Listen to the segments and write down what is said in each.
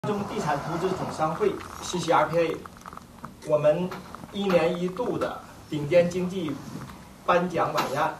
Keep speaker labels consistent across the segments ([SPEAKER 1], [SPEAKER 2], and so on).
[SPEAKER 1] 中地产投资总商会 CCRPA， 我们1年1度的顶尖经济颁奖晚宴，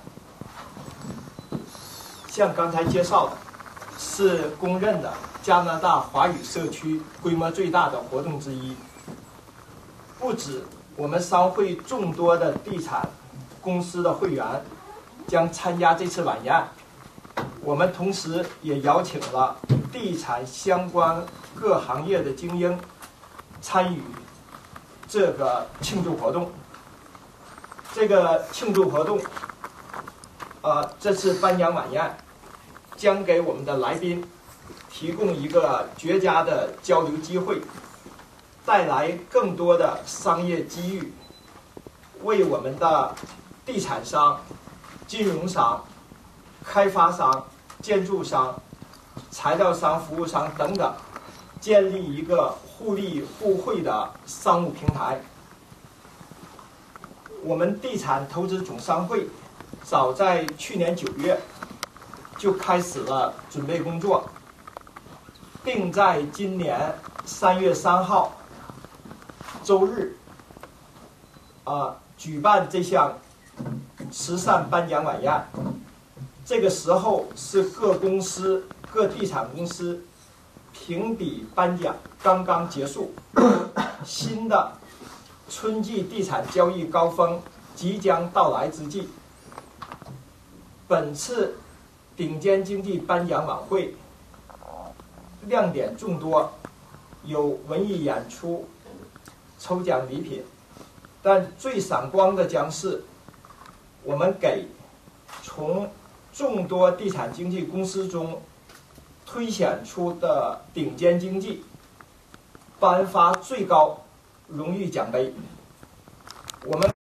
[SPEAKER 1] 像刚才介绍的，是公认的加拿大华语社区规模最大的活动之一。不止我们商会众多的地产公司的会员将参加这次晚宴，我们同时也邀请了地产相关各行业的精英参与这个庆祝活动。这个庆祝活动，这次颁奖晚宴将给我们的来宾提供一个绝佳的交流机会，带来更多的商业机遇，为我们的地产商、金融商、开发商、建筑商、材料商、服务商等等，建立一个互利互惠的商务平台。我们地产投资总商会早在去年9月就开始了准备工作，并在今年3月3号周日举办这项慈善颁奖晚宴。这个时候是各地产公司评比颁奖刚刚结束，新的春季地产交易高峰即将到来之际，本次顶尖经济颁奖晚会亮点众多，有文艺演出、抽奖礼品，但最闪光的将是我们给从众多地产经纪公司中推选出的顶尖经纪颁发最高荣誉奖杯。我们